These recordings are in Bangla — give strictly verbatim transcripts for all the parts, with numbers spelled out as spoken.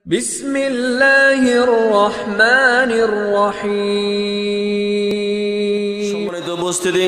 বিসমিল্লাহির রহমানির রহিম। সম্মানিত উপস্থিতি,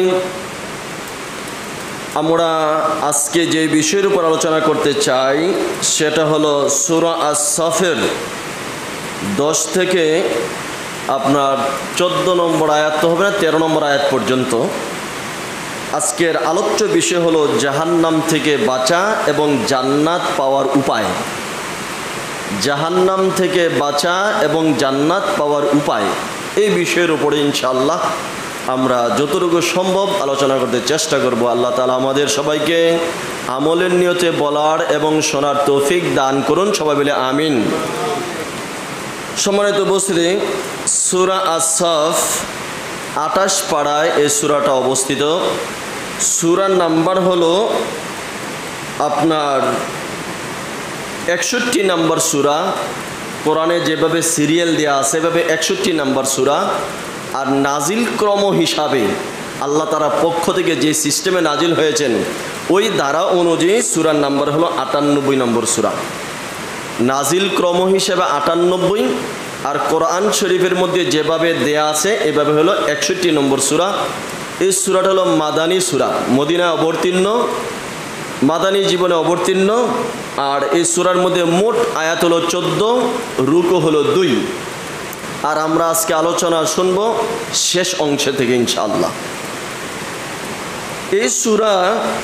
আমরা আজকে যে বিষয়ের উপর আলোচনা করতে চাই সেটা হলো সূরা আস-সাফের দশ থেকে আপনার চোদ্দ নম্বর আয়াত তো হবে না, তেরো নম্বর আয়াত পর্যন্ত। আজকের আলোচ্য বিষয় হলো জাহান্নাম থেকে বাঁচা এবং জান্নাত পাওয়ার উপায়। জাহান্নাম থেকে বাঁচা এবং জান্নাত পাওয়ার উপায়, এই বিষয়ের উপরে ইনশাআল্লাহ আমরা যতটুকু সম্ভব আলোচনা করতে চেষ্টা করব। আল্লাহ তাআলা আমাদের সবাইকে আমলের নিয়তে বলার এবং শোনার তৌফিক দান করুন, সবাই বলে আমিন। সম্মানিত উপস্থিতি, সূরা আস-সাফ আটাশ পাড়ায় এই সূরাটা অবস্থিত। সূরার নাম্বার হলো আপনার একষট্টি নম্বর সূরা। কোরআনে যেভাবে সিরিয়াল দেওয়া আছে সেভাবে একষট্টি নম্বর সূরা। আর নাজিল ক্রম হিসাবে আল্লাহ তাআলার পক্ষ থেকে যে সিস্টেমে নাজিল হয়েছেন ওই ধারা অনুযায়ী সূরার নাম্বার হলো আটানব্বই নম্বর সূরা। নাজিল ক্রম হিসেবে আটানব্বই, আর কোরআন শরীফের মধ্যে যেভাবে দেয়া আছে এভাবে হলো একষট্টি নম্বর সূরা। এই সূরাটা হলো মাদানী সূরা, মদিনায় অবতীর্ণ, মাদানী জীবনে অবতীর্ণ। আর এই সূরার মধ্যে মোট আয়াত হলো চোদ্দ, রুকু হলো দুই। আর আমরা আজকে আলোচনা শুনব শেষ অংশ থেকে ইনশাআল্লাহ। এই সূরা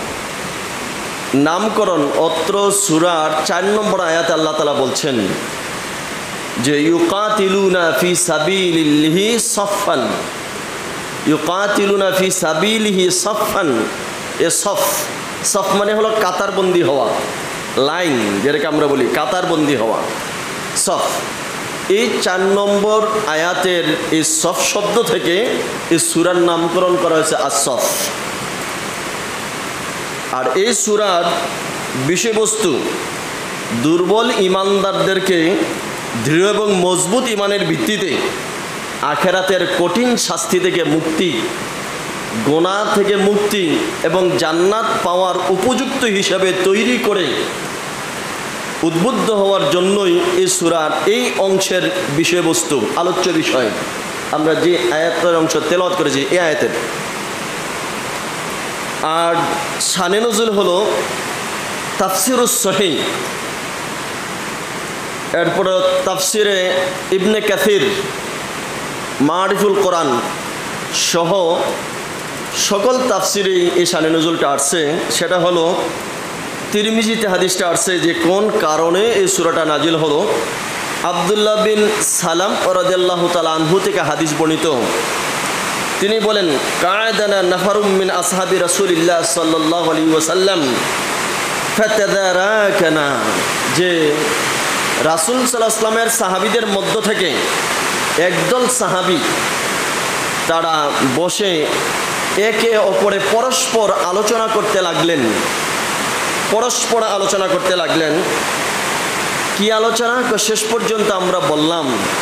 নামকরণ অত্র সূরার চার নম্বর আয়াতে আল্লাহ তাআলা বলছেন যে ইউকাতিলুনা ফি সাবিলিল্লাহি সাফফান, ইউকাতিলুনা ফি সাবিলিহি সাফফান। এ সফ, সফ মানে হলো কাতারবন্দি হওয়া, লাইন যেটাকে আমরা বলি কাতারবন্দি হওয়া, সফ। এই চার নম্বর আয়াতের এই সফ শব্দ থেকে এই সূরার নামকরণ করা হয়েছে আস-সাফ। আর এই সূরার বিষয়বস্তু দুর্বল ঈমানদারদেরকে দৃঢ় এবং মজবুত ঈমানের ভিত্তিতে আখিরাতের কঠিন শাস্তি থেকে মুক্তি, গুনাহ থেকে মুক্তি এবং জান্নাত পাওয়ার উপযুক্ত হিসাবে তৈরি করে উদ্বুদ্ধ হওয়ার জন্যই এই সূরার এই অংশের বিষয়বস্তু, আলোচ্য বিষয়। আমরা যে আয়াতের অংশ তেলাওয়াত করেছি এই আয়াতের। আর শানে নুজুল হলো তাফসিরুস সহিহ, এরপরে তাফসিরে ইবনে কাসির, মারিফুল কোরআন সহ সকল তাফসিরেই এই শানে নুজুলটা আসছে। সেটা হলো তিরমিজিতে হাদিসটা আসছে যে কোন কারণে এই সূরাটা নাজিল হলো। আব্দুল্লাহ বিন সালাম রাদিয়াল্লাহু তাআলা আনহু থেকে হাদিস বর্ণিত। তিনি বলেন, কা'আদানা নাফারুম মিন আসহাবি রাসূলিল্লাহ সাল্লাল্লাহু আলাইহি ওয়াসাল্লাম ফাতাদারাকানা, যে রাসূল সাল্লাল্লাহু আলাইহি ওয়াসাল্লামের সাহাবীদের মধ্য থেকে একদল সাহাবী তারা বসে একে অপরে পরস্পর আলোচনা করতে লাগলেন, পরস্পর আলোচনা করতে লাগলেন। কি আলোচনা? শেষ পর্যন্ত আমরা বললাম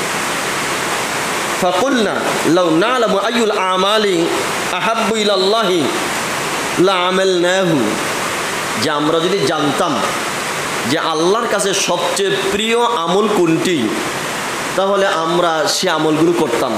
ফাকুলনা লাউ না'লামু আইয়ুল আমালি আহাব্বু ইলাল্লাহি লা'আমালনাহু, যে আমরা যদি জানতাম যে আল্লাহর কাছে সবচেয়ে প্রিয় আমল কোনটি তাহলে আমরা সে আমলগুলো করতাম।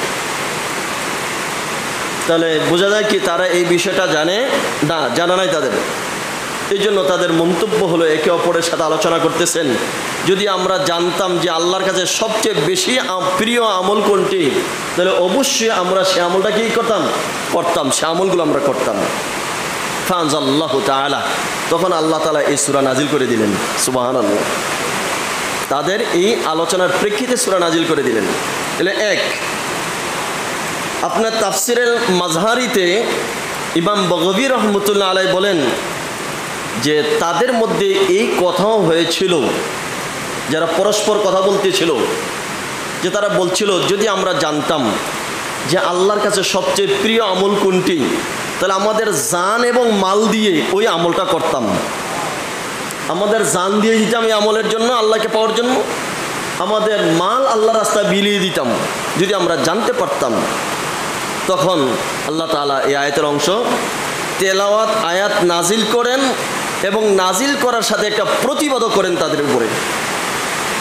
তাহলে বোঝা যায় কি তারা এই বিষয়টা জানে না, জানা নাই তাদের। এই জন্য তাদের মন্তব্য হলো একে অপরের সাথে আলোচনা করতেছেন, যদি আমরা জানতাম যে আল্লাহর কাছে সবচেয়ে বেশি প্রিয় আমল কোনটি তাহলে অবশ্যই আমরা সে আমলটা কি করতাম, করতাম, সে আমলগুলো আমরা করতাম। ফাআনজাল্লাহু তাআলা, তখন আল্লাহ তাআলা এই সূরা নাজিল করে দিলেন। সুবহানাল্লাহ, তাদের এই আলোচনার প্রেক্ষিতে সূরা নাজিল করে দিলেন। তাহলে এক, আপনার তাফসিরের মাজহারিতে ইমাম বগবী রহমতুল্লাহ আলাইহি বলেন যে তাদের মধ্যে এই কথাও হয়েছিল, যারা পরস্পর কথা বলতেছিল, যে তারা বলছিল যদি আমরা জানতাম যে আল্লাহর কাছে সবচেয়ে প্রিয় আমল কোনটি তাহলে আমাদের জান এবং মাল দিয়ে ওই আমলটা করতাম, আমাদের জান দিয়ে দিতাম এই আমলের জন্য, আল্লাহকে পাওয়ার জন্য, আমাদের মাল আল্লাহর রাস্তায় বিলিয়ে দিতাম যদি আমরা জানতে পারতাম। তখন আল্লাহ তাআলা এই আয়াতের অংশ তেলাওয়াত আয়াত নাজিল করেন এবং নাজিল করার সাথে একটা প্রতিবাদও করেন তাদের উপরে।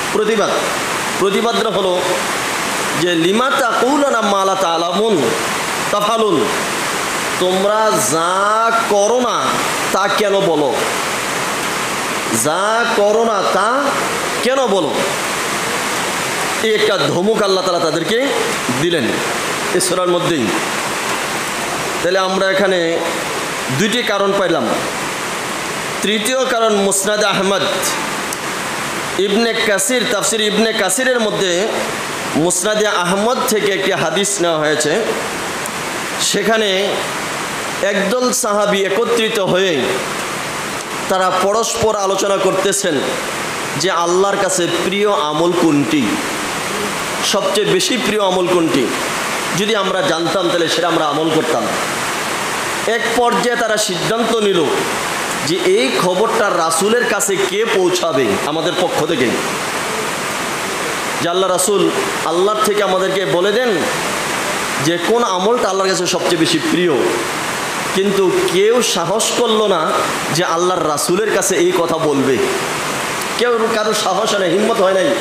প্রতিবাদ। প্রতিবাদটা হলো যে লিমা তাকুলুনা মা লা তা'লামুন তাফালুন, তোমরা যা করো না তা কেন বলো, যা করো না তা কেন বলো। এই একটা ধমক আল্লাহ তাআলা তাদেরকে দিলেন এই সূরার মধ্যেই। তাহলে আমরা এখানে দুইটি কারণ পাইলাম। তৃতীয় কারণ মুসনাদ আহমদ ইবনে কাসির, তাফসির ইবনে কাসিরের মধ্যে মুসনাদে আহমদ থেকে একটি হাদিস নেওয়া হয়েছে। সেখানে একদল সাহাবী একত্রিত হয়ে তারা পরস্পর আলোচনা করতেছেন যে আল্লাহর কাছে প্রিয় আমল কোনটি, সবচেয়ে বেশি প্রিয় আমল কোনটি। যদি আমরা জানতাম তাহলে সেটা আমরা আমল করতাম। এক পর্যায়ে তারা সিদ্ধান্ত নিল যে এই খবরটা রাসূলের কাছে কে পৌঁছাবে আমাদের পক্ষ থেকে, যে আল্লাহ রাসূল আল্লাহর থেকে আমাদেরকে বলে দেন যে কোন আমলটা আল্লাহর কাছে সবচেয়ে বেশি প্রিয়। কিন্তু কেউ সাহস করলো না যে আল্লাহর রাসূলের কাছে এই কথা বলবে, কেউ কারো সাহস হয় না, হিম্মত হয় নাই।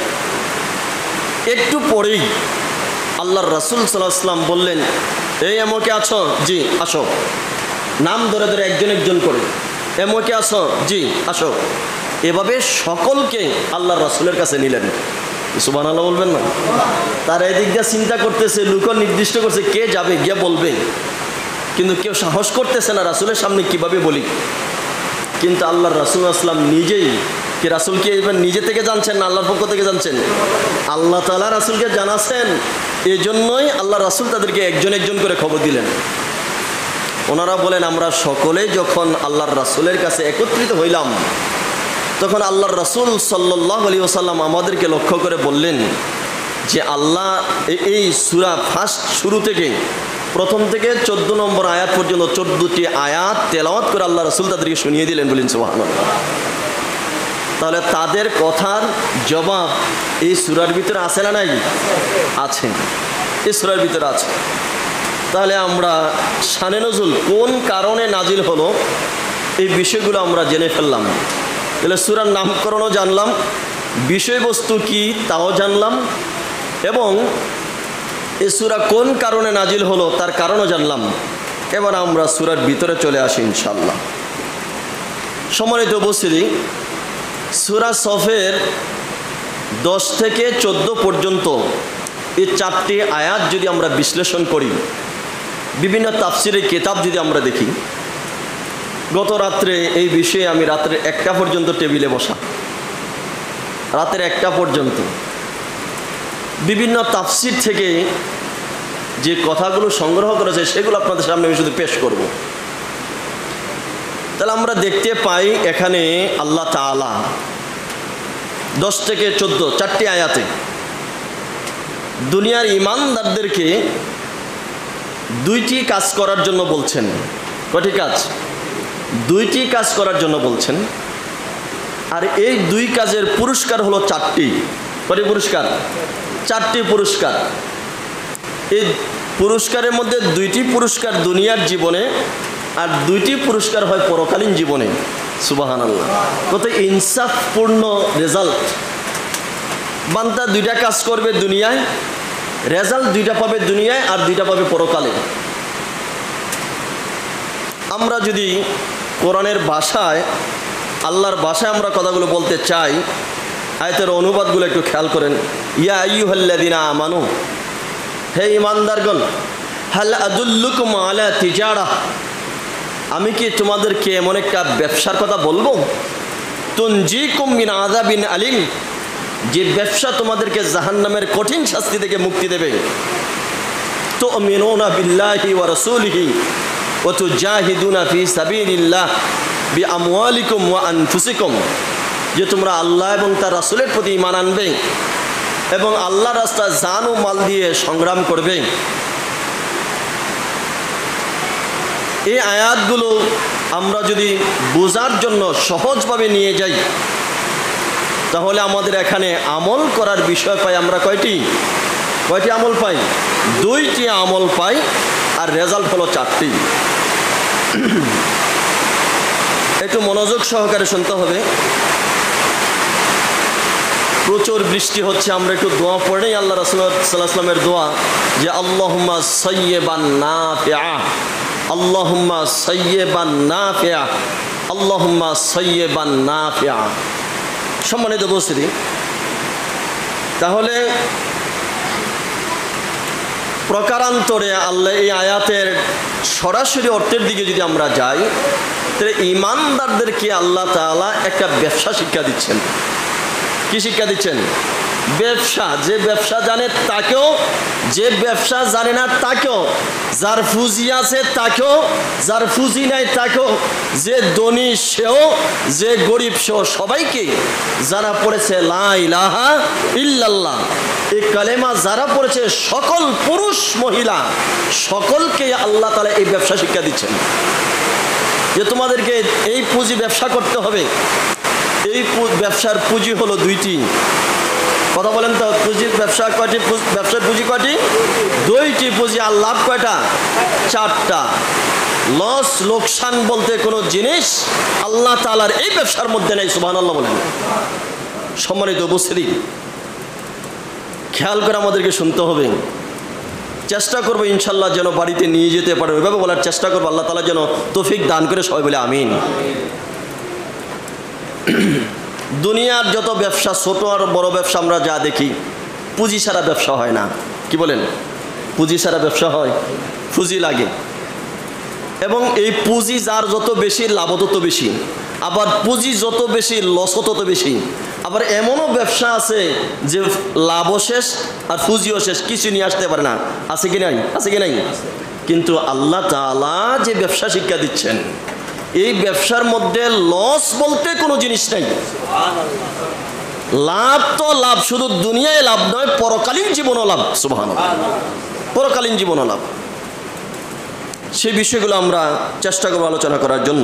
একটু পরেই আল্লাহর রাসূল সাল্লাল্লাহু আলাইহি ওয়াসাল্লাম বললেন, এই এমকে আছো? জি আসো। নাম ধরে ধরে একজন একজন করে, এমকে আছো? জি আসো। এভাবে সকলকে আল্লাহর রাসূলের কাছে নিলেন। সুবহানাল্লাহ বলবেন না? তার এদিক দিয়ে চিন্তা করতেছে, লোক নির্দিষ্ট করছে কে যাবে গিয়ে বলবে, কিন্তু কেউ সাহস করতেছে না রাসূলের সামনে কিভাবে বলি। কিন্তু আল্লাহর রাসূল আসলাম নিজেই, কি রাসূল কি এবার নিজে থেকে জানছেন না আল্লাহর পক্ষ থেকে জানছেন? আল্লাহ তাআলা রাসূলকে জানাছেন, এই জন্যই আল্লাহ রাসূল তাদেরকে একজন একজন করে খবর দিলেন। ওনারা বলেন, আমরা সকলে যখন আল্লাহর রাসূলের কাছে একত্রিত হইলাম তখন আল্লাহর রাসূল সাল্লাল্লাহু আলাইহি ওয়াসাল্লাম আমাদেরকে লক্ষ্য করে বললেন যে আল্লাহ এই সূরা ফার্স্ট শুরু থেকে প্রথম থেকে চোদ্দ নম্বর আয়াত পর্যন্ত চোদ্দটি আয়াত তেলাওয়াত করে আল্লাহ রাসূল তাদেরকে শুনিয়ে দিলেন। বলেন সুবহানাল্লাহ। তাহলে তাদের কথার জবাব এই সূরার ভিতরে আছে না নাই? আছে, এই সূরার ভিতরে আছে। তাহলে আমরা শানে নজুল কোন কারণে নাজিল হলো এই বিষয়গুলো আমরা জেনে ফেললাম। তাহলে সূরার নামকরণও জানলাম, বিষয়বস্তু কি তাও জানলাম, এবং এই সূরা কোন কারণে নাজিল হলো তার কারণও জানলাম। এবার আমরা সূরার ভিতরে চলে আসি ইনশাআল্লাহ। সম্মানিত উপস্থিতি, সূরা সফের দশ থেকে চোদ্দো পর্যন্ত এই চারটি আয়াত যদি আমরা বিশ্লেষণ করি, বিভিন্ন তাফসিরের কিতাব যদি আমরা দেখি, গত রাত্রে এই বিষয়ে আমি রাত্রে একটা পর্যন্ত টেবিলে বসা, রাতের একটা পর্যন্ত বিভিন্ন তাফসির থেকে যে কথাগুলো সংগ্রহ করেছে সেগুলো আপনাদের সামনে আমি শুধু পেশ করব। তাহলে আমরা দেখতে পাই এখানে আল্লাহ তাআলা দশ থেকে চোদ্দ চারটি আয়াতে দুনিয়ার ঈমানদারদেরকে দুইটি কাজ করার জন্য বলছেন। কয়টি কাজ? দুইটি কাজ করার জন্য বলছেন। আর এই দুই কাজের পুরস্কার হলো চারটি। কয়টি পুরস্কার? চারটি পুরস্কার। এই পুরস্কারের মধ্যে দুইটি পুরস্কার দুনিয়ার জীবনে আর দুইটি পুরস্কার হয় পরকালীন জীবনে। সুবহানাল্লাহ, কত ইনসাফপূর্ণ রেজাল্ট। বান্দা দুইটা কাজ করবে দুনিয়ায়, রেজাল্ট দুইটা পাবে দুনিয়ায় আর দুইটা পাবে পরকালে। আমরা যদি কোরআনের ভাষায়, আল্লাহর ভাষায় আমরা কথাগুলো বলতে চাই, আয়াতের অনুবাদগুলো একটু খেয়াল করেন। ইয়া আইয়ুহাল্লাযীনা আমানু, হে ঈমানদারগণ, হাল আদুল্লুকুম আলা তিজারাহ, আমি কি তোমাদেরকে এমন একটা ব্যবসার কথা বলবো, তুনজিকুম মিন আযাবিন আলিম, যে ব্যবসা তোমাদেরকে জাহান্নামের কঠিন শাস্তি থেকে মুক্তি দেবে। তুমিনুনা বিল্লাহি ওয়া রাসূলিহি ওয়া তুজাহিদুনা ফি সাবিলিল্লাহ বিআমওয়ালিকুম ওয়া আনফুসিকুম, যে তোমরা আল্লাহ এবং তার রাসূলের প্রতি ঈমান আনবে এবং আল্লাহর রাস্তায় জান ও মাল দিয়ে সংগ্রাম করবে। এই আয়াতগুলো আমরা যদি বোঝার জন্য সহজভাবে নিয়ে যাই তাহলে আমাদের এখানে আমল করার বিষয় পাই আমরা কয়টি? কয়টি আমল পাই? দুইটি আমল পাই, আর রেজাল্ট হলো চারটি। একটু মনোযোগ সহকারে শুনতে হবে। প্রচুর বৃষ্টি হচ্ছে, আমরা একটু দোয়া পড়েই আল্লাহ রাসূল সাল্লাল্লাহু আলাইহি ওয়াসাল্লামের দোয়া যে আল্লাহুম্মা সাইয়্যিবান নাফিআ, আল্লাহুম্মা সাইয়্যিবান নাফিআ, আল্লাহুম্মা সাইয়্যিবান নাফিআ। সম্মানিত উপস্থিতি, তাহলে প্রকারান্তরে আল্লাহ এই আয়াতের সরাসরি অর্থের দিকে যদি আমরা যাই, তাহলে ঈমানদারদেরকে আল্লাহ তাআলা একটা ব্যবসা শিক্ষা দিচ্ছেন। কি শিক্ষা দিচ্ছেন? ব্যবসা। যে ব্যবসা জানে তাকেও, যে ব্যবসা জানে না তাকেও, যার পুঁজি আছে তাকেও, যার পুঁজি নাই তাকেও, যে ধনী সেও, যে গরিব সেও, সবাইকে যারা পড়েছে লা ইলাহা ইল্লাল্লাহ এই কালেমা যারা পড়েছে, সকল পুরুষ মহিলা সকলকে আল্লাহ তাআলা এই ব্যবসা শিক্ষা দিচ্ছেন যে তোমাদেরকে এই পুঁজি ব্যবসা করতে হবে। এই ব্যবসার পুঁজি হলো দুইটি। কথা বলেন তো, পুঁজির ব্যবসা কয়টি? ব্যবসার পুঁজি কয়টি? দুইটি পুঁজি। আর লাভ কয়টা? চারটা। লস লোকসান বলতে কোনো জিনিস আল্লাহ তাআলার এই ব্যবসার মধ্যে নেই। সুবহানাল্লাহ বলেন। সম্মানিত উপস্থিতি, খেয়াল করে আমাদেরকে শুনতে হবে। চেষ্টা করবো ইনশাল্লাহ যেন বাড়িতে নিয়ে যেতে পারে, ওইভাবে বলার চেষ্টা করবো। আল্লাহ তাআলা যেন তৌফিক দান করে, সবাই বলে আমিন। দুনিয়ার যত ব্যবসা, ছোট আর বড় ব্যবসা আমরা যা দেখি, পুঁজি ছাড়া ব্যবসা হয় না। কি বলেন? পুঁজি ছাড়া ব্যবসা হয়? পুঁজি লাগে। এবং এই পুঁজি যার যত বেশি, লাভ তত বেশি। আবার পুঁজি যত বেশি, লসও তত বেশি। আবার এমনও ব্যবসা আছে যে লাভও শেষ আর পুঁজিও শেষ, কিছু নিয়ে আসতে পারে না। আছে কি নাই? আছে কি নাই? কিন্তু আল্লাহ তাআলা যে ব্যবসা শিক্ষা দিচ্ছেন, এই ব্যবসার মধ্যে লস বলতে কোনো জিনিস নেই। লাভ তো লাভ, শুধু দুনিয়ায় লাভ নয়, পরকালীন জীবনও লাভ। সুবহানাল্লাহ। পরকালীন জীবনও লাভ। সেই বিষয়গুলো আমরা চেষ্টা করব আলোচনা করার জন্য।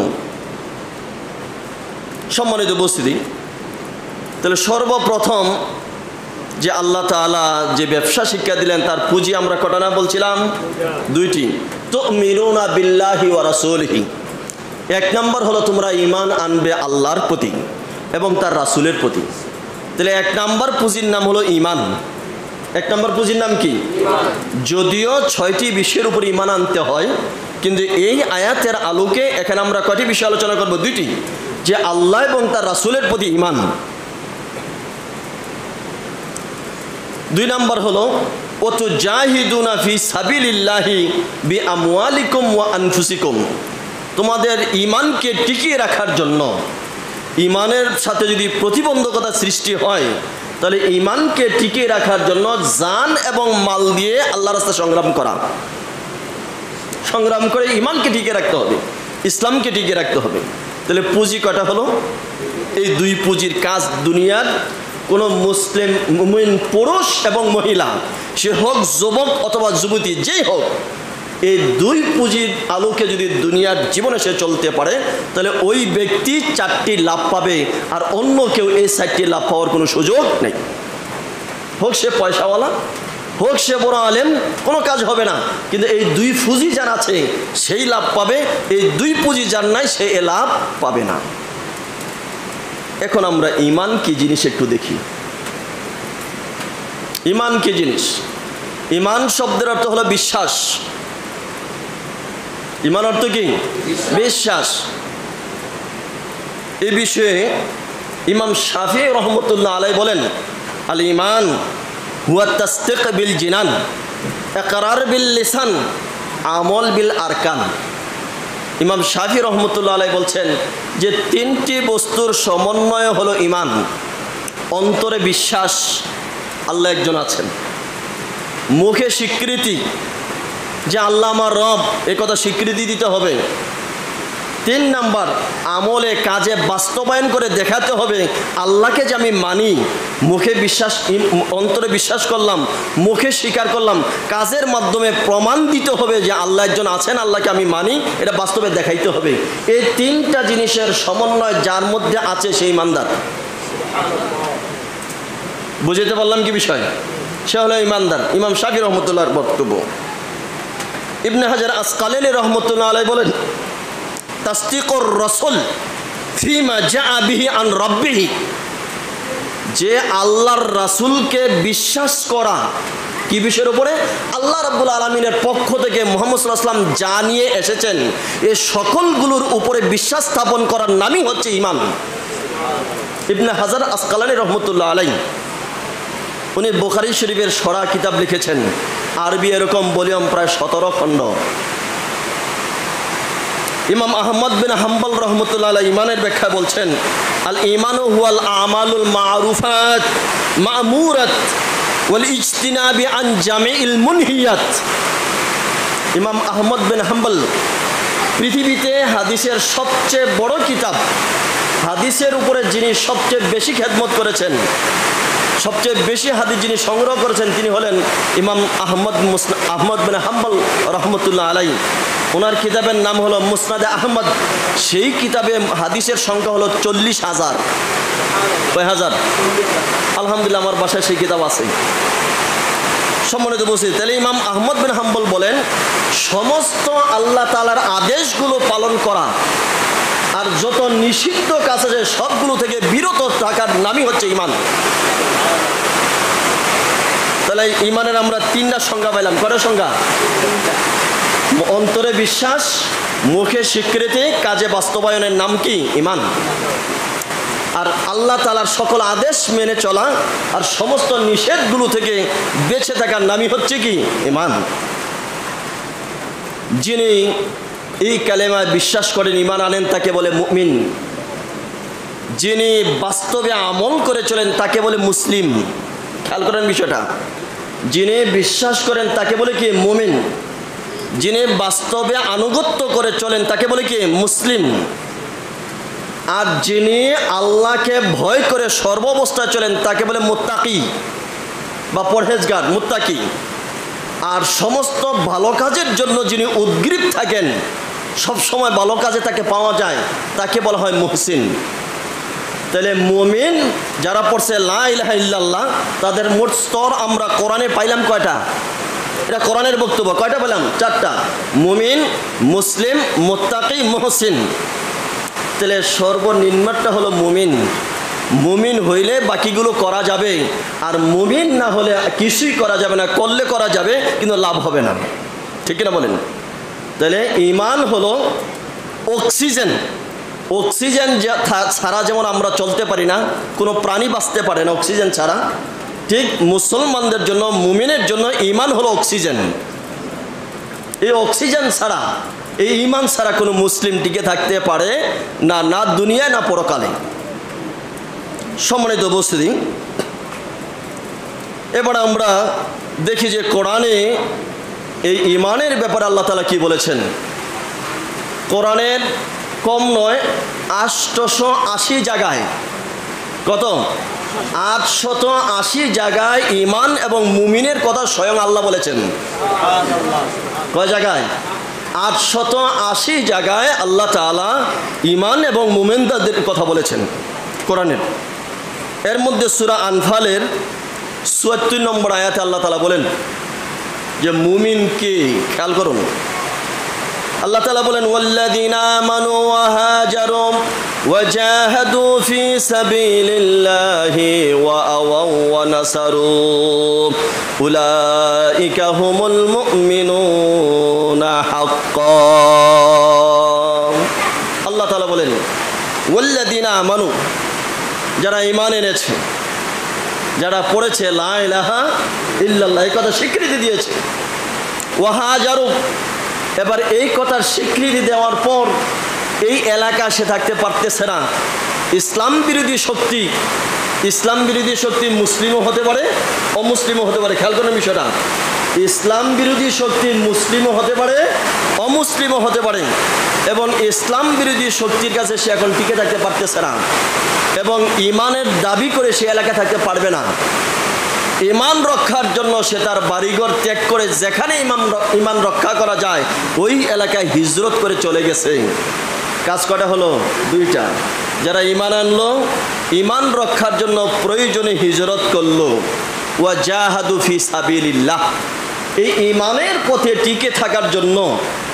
সম্মানিত উপস্থিতি, তাহলে সর্বপ্রথম যে আল্লাহ তাআলা যে ব্যবসা শিক্ষা দিলেন, তার পুঁজি আমরা কটা না বলছিলাম? দুইটি। তুমিনুনা বিল্লাহি ওয়া রাসূলিহি, এক নম্বর হলো তোমরা ঈমান আনবে আল্লাহর প্রতি এবং তার রাসূলের প্রতি। তাহলে এক নম্বর পুঁজির নাম হলো ঈমান। এক নম্বর পুঁজির নাম কি? যদিও ছয়টি বিষয়ের উপর ঈমান আনতে হয়, কিন্তু এই আয়াতের আলোকে এখানে আমরা কয়টি বিষয় আলোচনা করব? দুইটি। যে আল্লাহ এবং তার রাসূলের প্রতি ঈমান। দুই নম্বর হলো ওয়াতুজাহিদুনা ফি সাবিলিল্লাহি বিআমওয়ালিকুম ওয়া আনফুসিকুম, তোমাদের ঈমানকে টিকিয়ে রাখার জন্য, ঈমানের সাথে যদি প্রতিবন্ধকতা সৃষ্টি হয়, তাহলে ঈমানকে টিকিয়ে রাখার জন্য জান এবং মাল দিয়ে আল্লাহর রাস্তায় সংগ্রাম করা, সংগ্রাম করে ঈমানকে টিকিয়ে রাখতে হবে, ইসলামকে টিকিয়ে রাখতে হবে। তাহলে পুঁজি কটা হলো? এই দুই পুঁজির কাজ দুনিয়ার কোনো মুসলিম মুমিন পুরুষ এবং মহিলা, সে হোক যুবক অথবা যুবতী, যেই হোক, এই দুই পুঁজির আলোকে যদি দুনিয়ার জীবনে সে চলতে পারে, তাহলে ওই ব্যক্তি চারটি লাভ পাবে, আর অন্য কেউ এই চারটি লাভ পাওয়ার কোনো সুযোগ নেই। হোক সে পয়সাওয়ালা, হোক সে বড় আলেম, কোনো কাজ হবে না। কিন্তু এই দুই পুঁজি যার আছে সেই লাভ পাবে, এই দুই পুঁজি যার নাই সে এ লাভ পাবে না। এখন আমরা ঈমান কি জিনিস একটু দেখি। ঈমান কি জিনিস? ঈমান শব্দের অর্থ হলো বিশ্বাস। ঈমান অর্থ কি? বিশ্বাস। এই বিষয়ে ইমাম শাফিঈ রহমতুল্লাহ আলাইহি বলেন, আল ঈমান হুয়া তাসদীক বিল জিনান, ইকরার বিল লিসান, আমল বিল আরকান। ইমাম শাফিঈ রহমতুল্লাহ আলাইহি বলছেন যে তিনটি বস্তুর সমন্বয় হলো ঈমান। অন্তরে বিশ্বাস আল্লাহ একজন আছেন, মুখে স্বীকৃতি যে আল্লাহ আমার রব, এ কথা স্বীকৃতি দিতে হবে। তিন নাম্বার, আমলে কাজে বাস্তবায়ন করে দেখাতে হবে আল্লাহকে যে আমি মানি, মুখে বিশ্বাস, অন্তরে বিশ্বাস করলাম, মুখে স্বীকার করলাম, কাজের মাধ্যমে প্রমাণ দিতে হবে যে আল্লাহ একজন আছেন, আল্লাহকে আমি মানি, এটা বাস্তবে দেখাইতে হবে। এই তিনটা জিনিসের সমন্বয় যার মধ্যে আছে সেই ঈমানদার। বুঝতে পারলাম কি বিষয়? সে হলো ঈমানদার। ইমাম শাফিঈ রহমতুল্লাহর বক্তব্য। ইবনে হাজার আসকালানী রহমতুল্লাহ আলাইহি বলেন, তাসদীকুর রাসূল ফিমা জাআ বিহি আন রাব্বিহি, যে আল্লাহর রাসূলকে বিশ্বাস করা, কি বিষয়ের উপরে? আল্লাহ রাব্বুল আলামিনের পক্ষ থেকে মুহাম্মদ সাল্লাল্লাহু আলাইহি ওয়াসাল্লাম যা নিয়ে এসেছেন এই সকলগুলোর উপরে বিশ্বাস স্থাপন করার নামই হচ্ছে ঈমান। ইবনে হাজার আসকালানী রাহমাতুল্লাহ আলাইহি উনি বুখারী শরীফের সরা কিতাব লিখেছেন, আরবি এরকম ভলিউম প্রায় সতেরো খণ্ড। ইমাম আহমদ বিন হাম্বল রহমতুল্লাহ আলাইহি ঈমানের ব্যাখ্যা বলছেন, আল ঈমানু হুয়াল আমালুল মারুফাত মা'মুরাত ওয়াল ইজতিনাবি আন জামিইল মুনহিয়াত। ইমাম আহমদ বিন হাম্বল পৃথিবীতে হাদিসের সবচেয়ে বড় কিতাব, হাদিসের উপরে যিনি সবচেয়ে বেশি খেদমত করেছেন, সবচেয়ে বেশি হাদিস যিনি সংগ্রহ করেছেন তিনি হলেন ইমাম আহমদ আহমদ বিন হাম্বল রহমতুল্লাহ আলাইহি। ওনার কিতাবের নাম হলো মুসনাদে আহমদ। সেই কিতাবে হাদিসের সংখ্যা হলো চল্লিশ হাজার। কয় হাজার? আলহামদুলিল্লাহ আমার বাসায় সেই কিতাব আছে। সম্মানিত বলছি, তাহলে ইমাম আহমদ বিন হাম্বল বলেন সমস্ত আল্লাহ তাআলার আদেশগুলো পালন করা আর যত নিষিদ্ধ কাজ আছে সবগুলো থেকে বিরত থাকার নামই হচ্ছে ঈমান। তাহলে ঈমানের আমরা তিনটা সংজ্ঞা পাইলাম। কয়টা সংজ্ঞা? অন্তরে বিশ্বাস, মুখে স্বীকৃতি, কাজে বাস্তবায়নের নাম কি? ঈমান। আর আল্লাহ তাআলার সকল আদেশ মেনে চলা আর সমস্ত নিষেধগুলো থেকে বেঁচে থাকার নামই হচ্ছে কি? ঈমান। যিনি এই কালেমায় বিশ্বাস করেন, ঈমান আনেন, তাকে বলে মুমিন। যিনি বাস্তবে আমল করে চলেন তাকে বলে মুসলিম। খেয়াল করেন বিষয়টা। যিনি বিশ্বাস করেন তাকে বলে কি? মুমিন। যিনি বাস্তবে আনুগত্য করে চলেন তাকে বলে কি? মুসলিম। আর যিনি আল্লাহকে ভয় করে সর্বাবস্থায় চলেন তাকে বলে মুত্তাকি বা পরহেজগার, মুত্তাকি। আর সমস্ত ভালো কাজের জন্য যিনি উদ্গ্রীব থাকেন, সব সময় ভালো কাজে তাকে পাওয়া যায়, তাকে বলা হয় মুহসিন। তাহলে মুমিন যারা পড়ছে লা ইলাহা ইল্লাল্লাহ তাদের মোট স্তর আমরা কোরআনে পাইলাম কয়টা? এটা কোরআনের বক্তব্য। কয়টা পেলাম? চারটা। মুমিন, মুসলিম, মুত্তাকি, মুহসিন। তাহলে সর্বনিম্নটা হলো মুমিন। মুমিন হইলে বাকিগুলো করা যাবে, আর মুমিন না হলে কিছুই করা যাবে না। করলে করা যাবে কিন্তু লাভ হবে না। ঠিক কিনা বলেন? তাহলে ঈমান হলো অক্সিজেন। অক্সিজেন ছাড়া যেমন আমরা চলতে পারি না, কোনো প্রাণী বাঁচতে পারে না অক্সিজেন ছাড়া, ঠিক মুসলমানদের জন্য, মুমিনের জন্য ঈমান হলো অক্সিজেন। এই অক্সিজেন ছাড়া, এই ঈমান ছাড়া কোনো মুসলিম টিকে থাকতে পারে না, না দুনিয়ায় না পরকালে। সম্মানিত উপস্থিতি, এবার আমরা দেখি যে কোরআনে এই ঈমানের ব্যাপারে আল্লাহ তাআলা কি বলেছেন। কোরআনের কম নয় আটশো আশি জায়গায়, কত? আটশত আশি জায়গায় ঈমান এবং মুমিনের কথা স্বয়ং আল্লাহ বলেছেন। কয় জায়গায়? আটশত আশি জায়গায় আল্লাহ তাআলা ঈমান এবং মুমিনদের কথা বলেছেন কোরআনের। এর মধ্যে সূরা আনফালের চুয়াত্তর নম্বর আয়াতে আল্লাহ তাআলা বলেন যে মুমিন কে, খেয়াল করুন। আল্লাহ তাআলা বলেন ওয়াল্লাযীনা আমানু ওয়া হাজারু ওয়া জাহাদু ফি সাবিলিল্লাহি ওয়া আওয়াউ ওয়া নাসারু উলাইকা হুমুল মুমিনুনা হাক্কান। আল্লাহ তাআলা বলেন ওয়াল্লাযীনা আমানু, যারা ঈমান এনেছে, যারা পড়েছে লা ইলাহা ইল্লাল্লাহ, এই কথা স্বীকৃতি দিয়েছে। ওয়া হাজারু, এবার এই কথার স্বীকৃতি দেওয়ার পর এই এলাকা সে থাকতে পারতেছে না। ইসলাম বিরোধী শক্তি, ইসলাম বিরোধী শক্তি মুসলিমও হতে পারে, অমুসলিমও হতে পারে। খেয়াল করেন বিষয়টা। ইসলাম বিরোধী শক্তি মুসলিমও হতে পারে, অমুসলিমও হতে পারে। এবং ইসলাম বিরোধী শক্তির কাছে সে এখন টিকে থাকতে পারতেছে না, এবং ঈমানের দাবি করে সে এলাকা থাকতে পারবে না। ঈমান রক্ষার জন্য সে তার বাড়িঘর ত্যাগ করে যেখানে ইমান ঈমান রক্ষা করা যায় ওই এলাকায় হিজরত করে চলে গেছে। কাজ কটা হলো? দুইটা। যারা ঈমান আনলো, ঈমান রক্ষার জন্য প্রয়োজনে হিজরত করলো, ওয়া জাহাদু ফি সাবিলিল্লাহ, এই ঈমানের পথে টিকে থাকার জন্য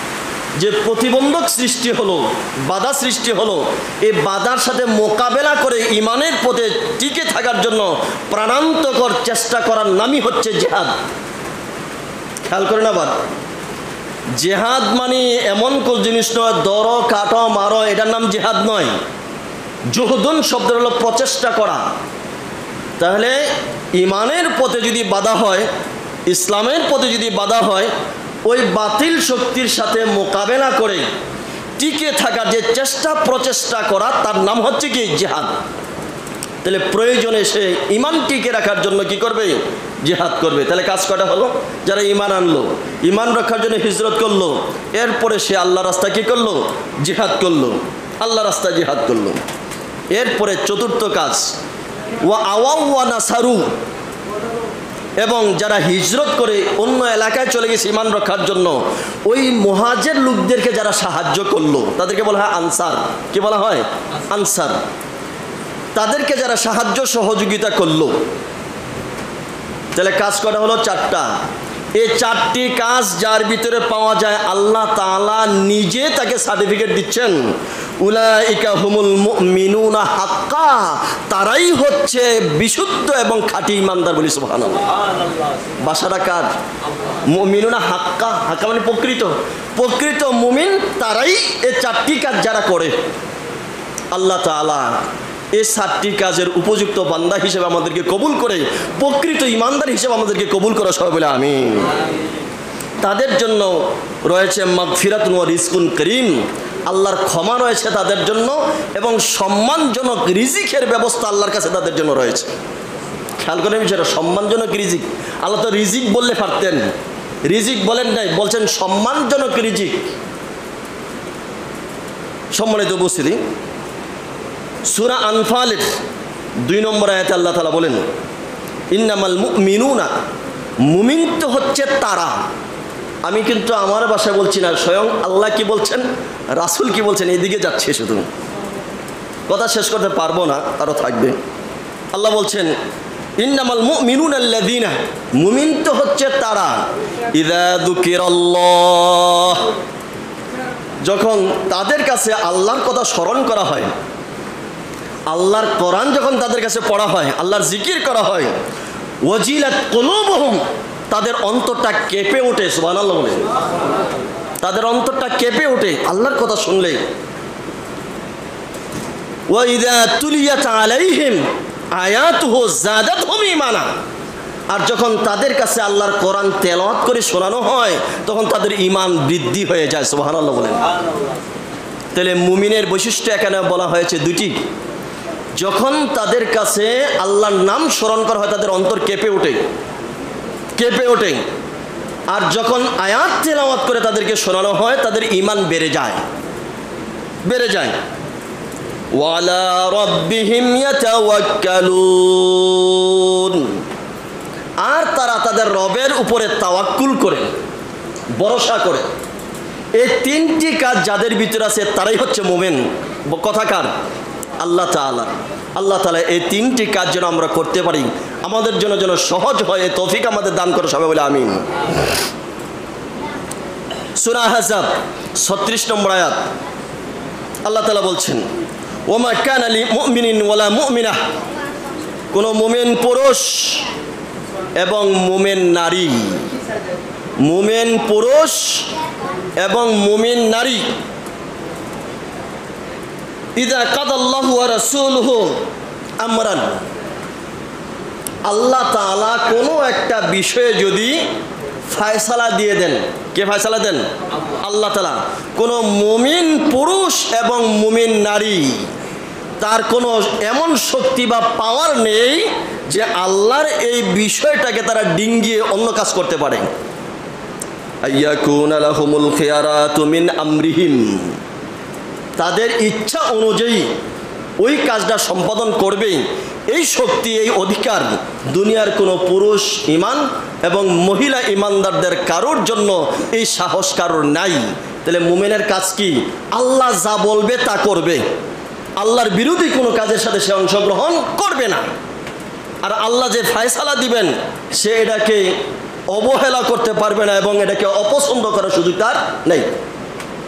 যে প্রতিবন্ধক সৃষ্টি হলো, বাধা সৃষ্টি হলো, এই বাধার সাথে মোকাবেলা করে ইমানের পথে টিকে থাকার জন্য প্রাণান্তকর চেষ্টা করার নামই হচ্ছে জিহাদ। খেয়াল করেন আবার, জিহাদ মানে এমন কোন জিনিস নয় দরো কাটো মারো, এটার নাম জিহাদ নয়। জুহদুন শব্দ হলো প্রচেষ্টা করা। তাহলে ইমানের পথে যদি বাধা হয়, ইসলামের পথে যদি বাধা হয়, ওই বাতিল শক্তির সাথে মোকাবেলা করে টিকে থাকার যে চেষ্টা প্রচেষ্টা করা, তার নাম হচ্ছে কি জিহাদ। তাহলে প্রয়োজনে সে ইমান টিকে রাখার জন্য কি করবে? জিহাদ করবে। তাহলে কাজ কটা হলো? যারা ইমান আনলো, ইমান রক্ষার জন্য হিজরত করলো, এরপরে সে আল্লাহ রাস্তা কি করলো? জিহাদ করলো, আল্লাহ রাস্তা জিহাদ করলো। এরপরে চতুর্থ কাজ, ওয়া আওয়াউ ওয়া নাসারু, এবং যারা হিজরত করে অন্য এলাকায় চলে গেছে ইমান রক্ষার জন্য, ওই মুহাজির লোকদেরকে যারা সাহায্য করলো তাদেরকে বলা হয় আনসার। কি বলা হয়? আনসার। তাদেরকে যারা সাহায্য সহযোগিতা করলো, তাহলে কাজ করা হলো চারটা। এই চারটি কাজ যার ভিতরে পাওয়া যায়, আল্লাহ তাআলা নিজে তাকে সার্টিফিকেট দিচ্ছেন, উলাইকা হুমুল মুমিনুনা হাক্কা, তারাই হচ্ছে বিশুদ্ধ এবং খাঁটি ইমানদার। বলি সুবহানাল্লাহ। বাসাটা কার? মুমিনুনা হাক্কা। হাক্কা মানে প্রকৃত, প্রকৃত মুমিন তারাই এই চারটি কাজ যারা করে। আল্লাহ তাআলা এই সাতটি কাজের উপযুক্ত বান্দা হিসেবে আমাদেরকে কবুল করে, প্রকৃত ইমানদার হিসেবে আমাদেরকে কবুল করা সবাই বলে আমিন। তাদের জন্য রয়েছে মাগফিরাতুন ওয়া রিজকুন করিম, আল্লাহর ক্ষমা রয়েছে তাদের জন্য, এবং সম্মানজনক রিজিকের ব্যবস্থা আল্লাহর কাছে তাদের জন্য রয়েছে। খেয়াল করেন বিষয়টা, সম্মানজনক রিজিক। আল্লাহ তো রিজিক বললে পারতেন, রিজিক বলেন নাই, বলছেন সম্মানজনক রিজিক। সম্মানিত উপস্থিতি, সূরা আনফালের দুই নম্বর আয়াতে আল্লাহ তাআলা বলেন, ইন্নামাল মুমিনুনা, মুমিন তো হচ্ছে তারা। আমি কিন্তু আমার ভাষায় বলছি না, স্বয়ং আল্লাহ কি বলছেন, রাসূল কি বলছেন, এইদিকে যাচ্ছে। শুধু কথা শেষ করতে পারবো না, আরও থাকবে। আল্লাহ বলছেন, ইন্নামাল মুমিনুনা আল্লাযীনা, মুমিন তো হচ্ছে তারা, ইযা যুকিরাল্লাহ, যখন তাদের কাছে আল্লাহর কথা স্মরণ করা হয়, আল্লাহর কোরআন যখন তাদের কাছে পড়া হয়, আল্লাহর জিকির করা হয়, ওয়াজিলাত কুলুবুহুম, তাদের অন্তরটা কেঁপে ওঠে। সুবহানাল্লাহ বলে, তাদের অন্তরটা কেঁপে ওঠে আল্লাহর কথা শুনলে। ওয়া ইযা তুলিয়াত আলাইহিম আয়াতুহু যাদাতহুম ঈমানা, আর যখন তাদের কাছে আল্লাহর কোরআন তেলাওয়াত করে শোনানো হয়, তখন তাদের ঈমান বৃদ্ধি হয়ে যায়। সুবহানাল্লাহ বলেন। তাহলে মুমিনের বৈশিষ্ট্য এখানে বলা হয়েছে দুটি। যখন তাদের কাছে আল্লাহর নাম স্মরণ করা হয়, তাদের অন্তর কেঁপে ওঠে, কেঁপে ওঠে। আর যখন আয়াত তেলাওয়াত করে তাদেরকে শোনানো হয়, তাদের ঈমান বেড়ে যায়, বেড়ে যায়। ওয়ালা রাব্বিহিম ইয়াতাওয়াক্কালুন, আর তারা তাদের রবের উপরে তাওয়াক্কুল করে, ভরসা করে। এই তিনটি কাজ যাদের ভিতরে আছে, তারাই হচ্ছে মুমিন। কথাকার আল্লাহ তাআলা, আল্লাহ তাআলা এই তিনটি কাজ যেন আমরা করতে পারি, আমাদের জন্য যেন সহজ হয়, এই তৌফিক আমাদের দান করে সবাই বলে আমিন। সূরা আহজাব ছত্রিশ নম্বর আয়াত, আল্লাহ তাআলা বলছেন, ওমা কানা লি মুমিনিন ওয়ালা মুমিনাহ, কোনো মুমিন পুরুষ এবং মুমিন নারী, মুমিন পুরুষ এবং মুমিন নারী, ইযা কাদাল্লাহু ওয়া রাসূলুহু আমরান, আল্লাহ তাআলা কোনো একটা বিষয়ে যদি ফয়সালা দিয়ে দেন, কে ফয়সালা দেন? আল্লাহ তাআলা। কোনো মুমিন পুরুষ এবং মুমিন নারী, তার কোনো এমন শক্তি বা পাওয়ার নেই যে আল্লাহর এই বিষয়টাকে তারা ডিঙ্গিয়ে অন্য কাজ করতে পারে। আইয়াকুনা লাহুমুল খিয়ারাতু মিন আমরিহিম, তাদের ইচ্ছা অনুযায়ী ওই কাজটা সম্পাদন করবে, এই শক্তি, এই অধিকার দুনিয়ার কোনো পুরুষ ইমান এবং মহিলা ইমানদারদের কারোর জন্য এই সাহস কারোর নাই। তাহলে মুমিনের কাজ কি? আল্লাহ যা বলবে তা করবে, আল্লাহর বিরোধী কোনো কাজের সাথে সে অংশগ্রহণ করবে না। আর আল্লাহ যে ফয়সালা দিবেন, সে এটাকে অবহেলা করতে পারবে না এবং এটাকে অপছন্দ করার সুযোগ তার নেই।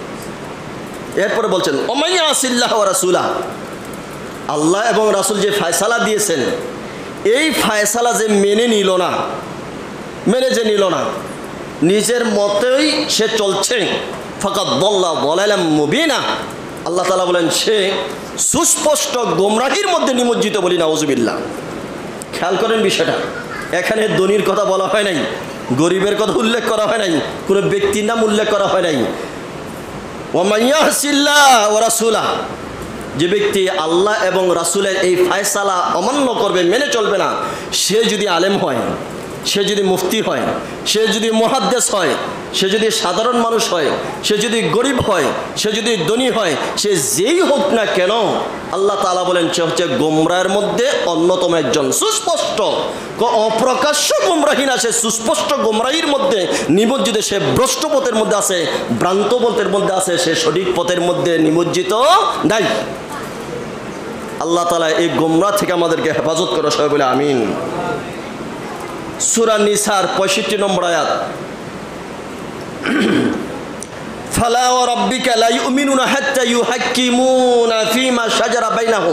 এরপরে বলছেন ওমাইয়া আসিল্লাহ ওয়া রাসূলা, আল্লাহ এবং রাসূল যে ফয়সালা দিয়েছেন এই ফয়সালা যে মেনে নিল না, মেনে যে নিল না, নিজের মতেই সে চলছে, ফাকাদ দাল্লা দালালাম মুবিনা, আল্লাহ তাআলা বলেন সে সুস্পষ্ট গোমরাহির মধ্যে নিমজ্জিত, বলি নাউজুবিল্লাহ। খেয়াল করেন বিষয়টা, এখানে ধনীর কথা বলা হয় নাই, গরিবের কথা উল্লেখ করা হয় নাই, কোনো ব্যক্তির নাম উল্লেখ করা হয় নাই। ওয়ামাইয়াসিল্লাহ ওয়া রাসূলা, যে ব্যক্তি আল্লাহ এবং রাসূলের এই ফয়সালা অমান্য করবে, মেনে চলবে না, সে যদি আলেম হয়, সে যদি মুফতি হয়, সে যদি মুহাদ্দিস হয়, সে যদি সাধারণ মানুষ হয়, সে যদি গরিব হয়, সে যদি ধনী হয়, সে যেই হোক না কেন, আল্লাহ তাআলা বলেন সে হচ্ছে গোমরাহের মধ্যে অন্যতম একজন, সুস্পষ্ট, অপ্রকাশ্য গোমরাহী না, সে সুস্পষ্ট গোমরাহির মধ্যে নিমজ্জিত, সে ভ্রষ্ট পথের মধ্যে আছে, ভ্রান্ত পথের মধ্যে আছে, সে সঠিক পথের মধ্যে নিমজ্জিত নাই। আল্লাহ তাআলা এই গোমরাহ থেকে আমাদেরকে হেফাজত করে, সবাই বলে আমিন। সূরা নিসার পঁয়ষট্টি নম্বর আয়াত, ফালা ওয়া রাব্বিকা লা ইউমিনুনা হাত্তা ইউহাক্কিমুনা ফীমা শাজারা বাইনাহুম।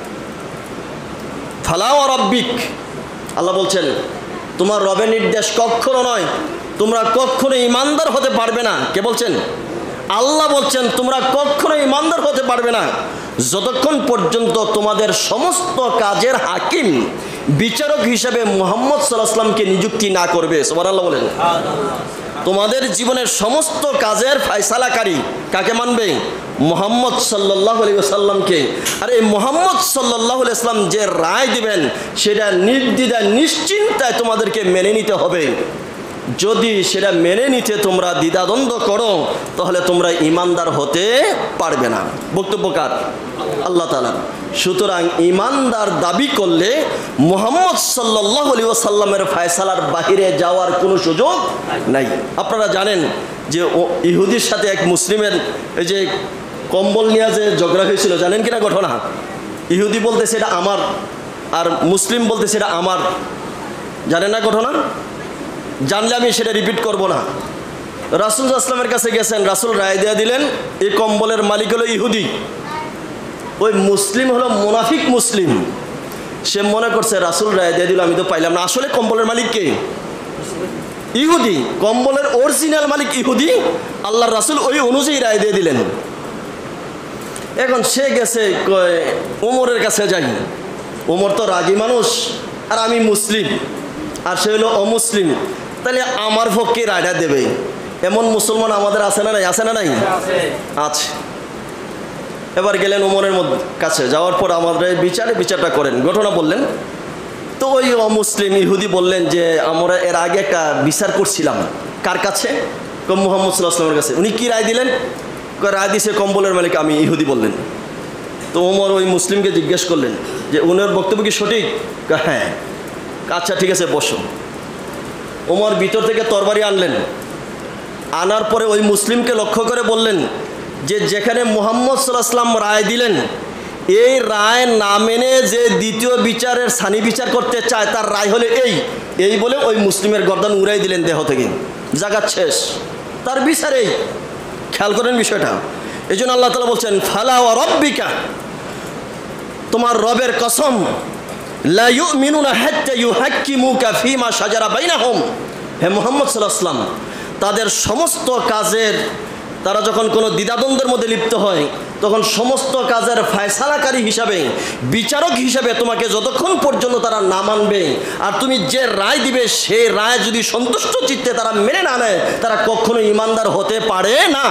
ফালা ওয়া রাব্বিক, আল্লাহ বলছেন তোমার রবের নির্দেশ কখনো নয়, তোমরা কখনো ঈমানদার হতে পারবে না। কে বলছেন? আল্লাহ বলছেন তোমরা কখনো ঈমানদার হতে পারবে না যতক্ষণ পর্যন্ত তোমাদের সমস্ত কাজের হাকিম, বিচারক হিসেবে মুহাম্মদ সাল্লাল্লাহু আলাইহি ওয়াসাল্লামকে নিযুক্তি না করবে। সুবহানাল্লাহ বলেন। তোমাদের জীবনের সমস্ত কাজের ফয়সালাকারী কাকে মানবে? মুহাম্মদ সাল্লাল্লাহু আলাইহি ওয়াসাল্লামকে। আর এই মুহাম্মদ সাল্লাল্লাহু আলাইহি ওয়াসাল্লাম যে রায় দিবেন সেটা নির্দ্বিধায় নিশ্চিন্তায় তোমাদেরকে মেনে নিতে হবে। যদি সেটা মেনে নিতে তোমরা দ্বিধাদ্বন্দ্ব করো তাহলে তোমরা ঈমানদার হতে পারবে না। বক্তব্যকার আল্লাহ তাআলা। সুতরাং ঈমানদার দাবি করলে মুহাম্মদ সাল্লাল্লাহু আলাইহি ওয়াসাল্লামের ফয়সালার বাহিরে যাওয়ার কোনো সুযোগ নাই। আপনারা জানেন যে ইহুদির সাথে এক মুসলিমের এই যে কম্বল নিয়ে যে ঝগড়া হয়েছিল, জানেন কিনা ঘটনা? ইহুদি বলতে সেটা আমার, আর মুসলিম বলতে সেটা আমার। জানেন না ঘটনা? জানলে আমি সেটা রিপিট করব না। রাসূল আসলামের কাছে গেছেন, রাসূল রায় দিয়ে দিলেন এই কম্বলের মালিক হলো ইহুদি, ওই মুসলিম হলো মুনাফিক মুসলিম। সে মনে করছে রাসূল রায় দিয়ে দিল, আমি তো পাইলাম না। আসলে কম্বলের মালিক কে? ইহুদি। কম্বলের অরিজিনাল মালিক ইহুদি, আল্লাহর রাসূল ওই অনুযায়ী রায় দিয়ে দিলেন। এখন সে গেছে ওমরের কাছে, যাই, ওমর তো রাগী মানুষ, আর আমি মুসলিম, আর সে হলো অমুসলিম, তাহলে আমার পক্ষে রায়টা দেবে এমন মুসলমান আমাদের আছে না নাই? আছে না নাই? আছে। এবার গেলেন ওমরের মধ্যে কাছে, যাওয়ার পর আমাদের বিচারে বিচারটা করেন, ঘটনা বললেন। তো ওই অমুসলিম ইহুদি বললেন যে আমরা এর আগে একটা বিচার করছিলাম। কার কাছে? মুহাম্মদ সাল্লাল্লাহু আলাইহি ওয়াসাল্লামের কাছে। উনি কি রায় দিলেন? রায় দিছে কম্বলের মালিক আমি, ইহুদি বললেন। তো ওমর ওই মুসলিমকে জিজ্ঞেস করলেন যে উনার বক্তব্য কি সঠিক? হ্যাঁ। আচ্ছা ঠিক আছে, বসো। ওমর ভিতর থেকে তরবারি আনলেন, আনার পরে ওই মুসলিমকে লক্ষ্য করে বললেন যে যেখানে মুহাম্মদ সাল্লাল্লাহু আলাইহি ওয়াসাল্লাম রায় দিলেন, এই রায় না মেনে যে দ্বিতীয় বিচারের সানি বিচার করতে চায় তার রায় হলে এই এই বলে ওই মুসলিমের গর্দান উড়াই দিলেন দেহ থেকে, জাগাত শেষ, তার বিচারেই। খেয়াল করেন বিষয়টা। এই জন্য আল্লাহ তাআলা বলছেন ফালা ওয়া রাব্বিকা, তোমার রবের কসম, লা ইউমিনুনা হাত্তা ইউহাক্কিমুকা ফীমা শাজারা বাইনাহুম। হে মুহাম্মদ সাল্লাল্লাহু আলাইহি ওয়াসাল্লাম, তাদের সমস্ত কাজের, তারা যখন কোনো দ্বিধাদ্বন্দ্বের মধ্যে লিপ্ত হয় তখন সমস্ত কাজের ফয়সালাকারী হিসাবে, বিচারক হিসাবে তোমাকে যতক্ষণ পর্যন্ত তারা না মানবে আর তুমি যে রায় দিবে সেই রায় যদি সন্তুষ্ট চিত্তে তারা মেনে না নেয়, তারা কখনো ঈমানদার হতে পারে না।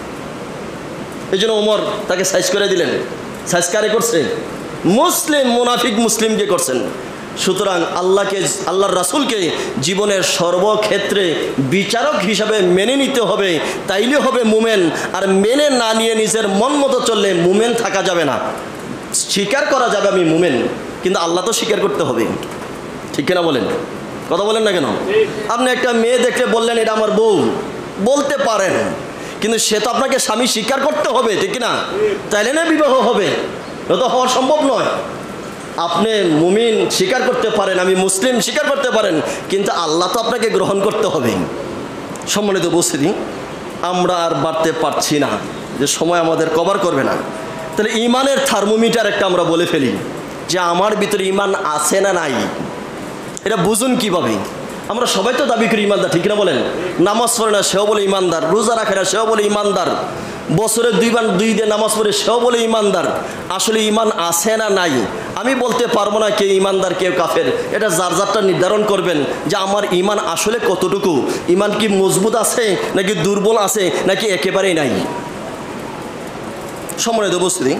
এই জন্য ওমর তাকে সাইজ করে দিলেন। সাইজ কারে করছে? মুসলিম, মুনাফিক মুসলিমকে করছেন। সুতরাং আল্লাহকে, আল্লাহর রাসূলকে জীবনের সর্বক্ষেত্রে বিচারক হিসাবে মেনে নিতে হবে, তাইলে হবে মুমেন। আর মেনে না নিয়ে নিজের মন মতো চললে মুমেন থাকা যাবে না। স্বীকার করা যাবে আমি মুমেন, কিন্তু আল্লাহ তো স্বীকার করতে হবে। ঠিক কিনা বলেন? কথা বলেন না কেন? আপনি একটা মেয়ে দেখলে বললেন এটা আমার বউ, বলতে পারেন, কিন্তু সে তো আপনাকে স্বামী স্বীকার করতে হবে, ঠিক কিনা? তাইলে না বিবাহ হবে, এটা হওয়া সম্ভব নয়। আপনি মুমিন স্বীকার করতে পারেন, আমি মুসলিম স্বীকার করতে পারেন, কিন্তু আল্লাহ তো আপনাকে গ্রহণ করতে হবে। সম্মানিত উপস্থিতি, আমরা আর বাড়তে পারছি না। যে সময় আমাদের কভার করবে না। তাহলে ইমানের থার্মোমিটার একটা আমরা বলে ফেলি যে আমার ভিতরে ইমান আছে না নাই, এটা বুঝুন কিভাবে? আমরা সবাই তো দাবি করি ইমানদার, ঠিক না বলেন? নামাজ পড়ে না সেও বলে ইমানদার, রোজা রাখে না সেও বলে ইমানদার, বছরে দুইবার দুই দিয়ে নামাজ পড়ে সেও বলে ইমানদার। আসলে ইমান আছে না নাই আমি বলতে পারবো না কে ইমানদার কে কাফের। এটা যার যারটা নির্ধারণ করবেন যে আমার ইমান আসলে কতটুকু, ইমান কি মজবুত আছে নাকি দুর্বল আছে নাকি একেবারেই নাই। সম্মানিত উপস্থিতি,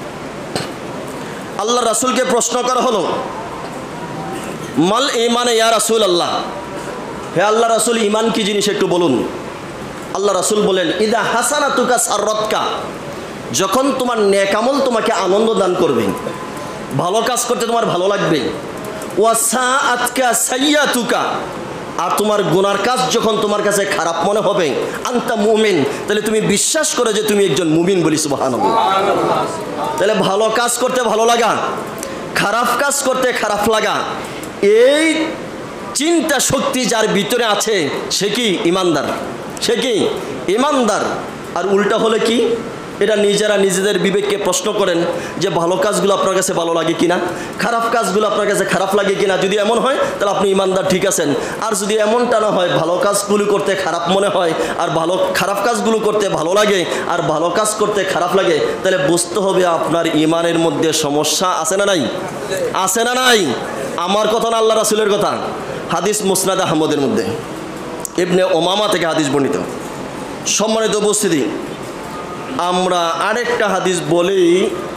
আল্লাহ রাসূলকে প্রশ্ন করা হলো, মাল ইমানে ইয়া রাসূল আল্লাহ, হে আল্লাহ রাসূল ইমান কি জিনিস একটু বলুন। আল্লাহ রাসূল বলেন, ইদা হাসানাতুকা সাররাতকা, যখন তোমার নেক আমল তোমাকে আনন্দ দান করবে, ভালো কাজ করতে তোমার ভালো লাগবে। ওয়া সাআতকা সাইয়াতুকা, আর তোমার গুনার কাজ যখন তোমার কাছে খারাপ মনে হবে, আনতা মুমিন, তাহলে তুমি বিশ্বাস করে যে তুমি একজন মুমিন, বলি সুবহানাল্লাহ। তাহলে ভালো কাজ করতে ভালো লাগা, খারাপ কাজ করতে খারাপ লাগা, এই চিন্তা শক্তি যার ভিতরে আছে সে কি ইমানদার, সে কি ইমানদার। আর উল্টা হলে কি, এটা নিজেরা নিজেদের বিবেককে প্রশ্ন করেন যে ভালো কাজগুলো আপনার কাছে ভালো লাগে কিনা, খারাপ কাজগুলো আপনার কাছে খারাপ লাগে কিনা। যদি এমন হয় তাহলে আপনি ইমানদার, ঠিক আছেন। আর যদি এমনটা না হয়, ভালো কাজগুলো করতে খারাপ মনে হয় আর ভালো খারাপ কাজগুলো করতে ভালো লাগে আর ভালো কাজ করতে খারাপ লাগে, তাহলে বুঝতে হবে আপনার ইমানের মধ্যে সমস্যা আছে না নাই, আছে না নাই। আমার কথা না, আল্লাহ রাসূলের কথা। হাদিস মুসনাদ আহমদের মধ্যে ইবনে ওমামা থেকে হাদিস বর্ণিত। সম্মানিত উপস্থিতি, আমরা আরেকটা হাদিস বলেই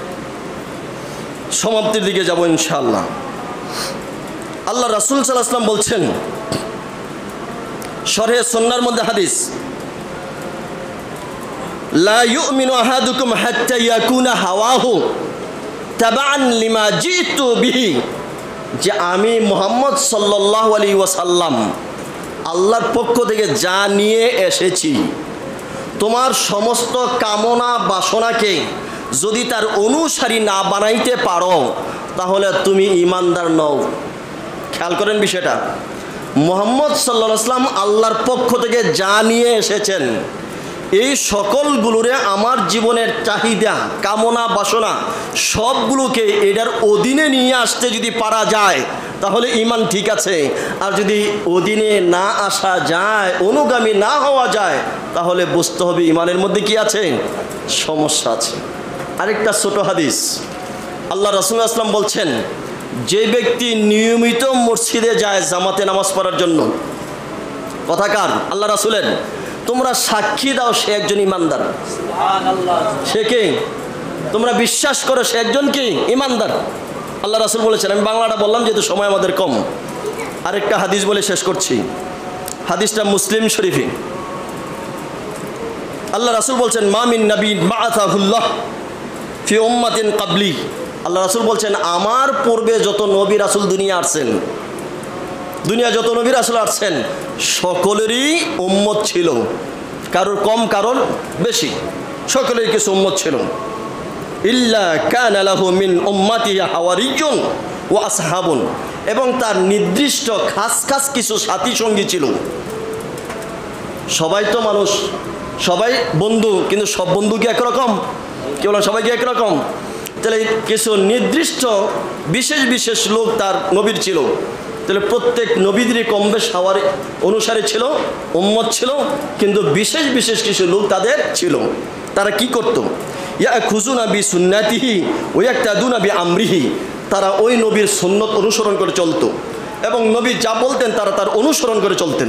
সমাপ্তির দিকে যাব ইনশাআল্লাহ। আল্লাহ রাসূল সাল্লাল্লাহু আলাইহি ওয়াসাল্লাম বলছেন, শরহে সুন্নাহর মধ্যে হাদিস, লা ইউমিনু আহাদুকুম হাত্তা ইয়াকুনা হাওয়াহু তাবাআন লিমা জিতু বিহি, যে আমি মুহাম্মদ সাল্লাল্লাহু আলাইহি ওয়াসাল্লাম আল্লাহর পক্ষ থেকে যা নিয়ে এসেছি, তোমার সমস্ত কামনা বাসনাকে যদি তার অনুসারী না বানাইতে পারো তাহলে তুমি ইমানদার নও। খেয়াল করেন বিষয়টা, মুহাম্মদ সাল্লাল্লাহু আলাইহি ওয়াসাল্লাম আল্লাহর পক্ষ থেকে যা নিয়ে এসেছেন, এই সকলগুলোরে আমার জীবনের চাহিদা কামনা বাসনা সবগুলোকে এটার অধীনে নিয়ে আসতে যদি পারা যায় তাহলে ইমান ঠিক আছে। আর যদি অধীনে না আসা যায়, অনুগামী না হওয়া যায়, তাহলে বুঝতে হবে ইমানের মধ্যে কি আছে, সমস্যা আছে। আরেকটা ছোট হাদিস, আল্লাহ রাসূল সাল্লাল্লাহু আলাইহি ওয়াসাল্লাম বলছেন, যে ব্যক্তি নিয়মিত মসজিদে যায় জামাতে নামাজ পড়ার জন্য, কথাকার আল্লাহ রাসূলের, তোমরা সাক্ষী দাও সে একজন ইমানদার। সে কি? তোমরা বিশ্বাস করো সে একজন কি ইমানদার। আল্লাহ রাসূল বলেছেন, আমি বাংলাটা বললাম যেহেতু সময় আমাদের কম। আরেকটা হাদিস বলে শেষ করছি, হাদিসটা মুসলিম শরীফে। আল্লাহ রাসূল বলছেন, মা মিন নাবিয়্যিন বাআসাহুল্লাহ ফি উম্মাতিন ক্বাবলি, আল্লাহ রাসূল বলছেন, আমার পূর্বে যত নবী রাসূল দুনিয়া আসছেন, দুনিয়া যত নবী রাসূল আসছেন সকলেরই উম্মত ছিল, কারোর কম কারোর বেশি, সকলেরই কিছু উম্মত ছিল। ইল্লা কানা লাহু মিন উম্মাতি হাওয়ারিয়্যুন ওয়া আসহাবুন, এবং তার নির্দিষ্ট খাস খাস কিছু সাথী সঙ্গী ছিল। সবাই তো মানুষ, সবাই বন্ধু, কিন্তু সব বন্ধু কি একরকম? কি বলেন, সবাই কি একরকম? তাহলে কিছু নির্দিষ্ট বিশেষ বিশেষ লোক তার নবীর ছিল। তাহলে প্রত্যেক নবীদেরই কম বেশ হাওয়ার অনুসারে ছিল, উম্মত ছিল, কিন্তু বিশেষ বিশেষ কিছু লোক তাদের ছিল। তারা কি করত? ইয়াখুযুনা বিসুন্নাতিহি ওয়া ইয়াক্তাদুনা বিআমরিহি, তারা ওই নবীর সুন্নত অনুসরণ করে চলতো এবং নবী যা বলতেন তারা তার অনুসরণ করে চলতেন।